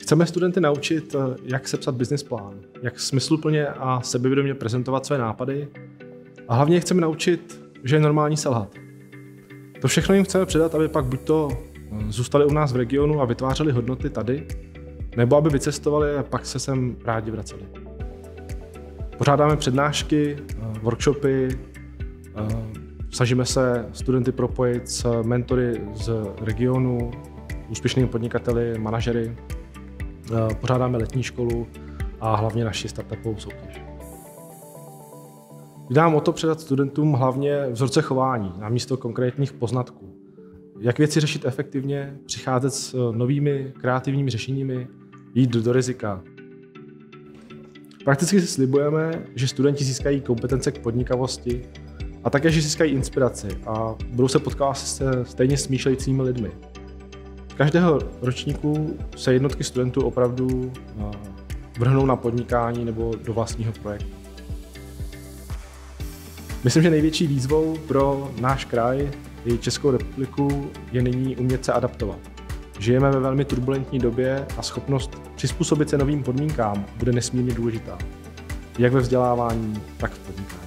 Chceme studenty naučit, jak sepsat business plán, jak smysluplně a sebevědomě prezentovat své nápady a hlavně chceme naučit, že je normální selhat. To všechno jim chceme předat, aby pak buď to zůstali u nás v regionu a vytvářeli hodnoty tady, nebo aby vycestovali a pak se sem rádi vraceli. Pořádáme přednášky, workshopy, snažíme se studenty propojit s mentory z regionu, úspěšnými podnikateli, manažery, pořádáme letní školu a hlavně naši startupovou soutěž. Jde nám o to předat studentům hlavně vzorce chování namísto konkrétních poznatků. Jak věci řešit efektivně, přicházet s novými kreativními řešeními, jít do rizika. Prakticky si slibujeme, že studenti získají kompetence k podnikavosti a také, že získají inspiraci a budou se potkávat se stejně smýšlejícími lidmi. Každého ročníku se jednotky studentů opravdu vrhnou na podnikání nebo do vlastního projektu. Myslím, že největší výzvou pro náš kraj i Českou republiku je nyní umět se adaptovat. Žijeme ve velmi turbulentní době a schopnost přizpůsobit se novým podmínkám bude nesmírně důležitá, jak ve vzdělávání, tak v podnikání.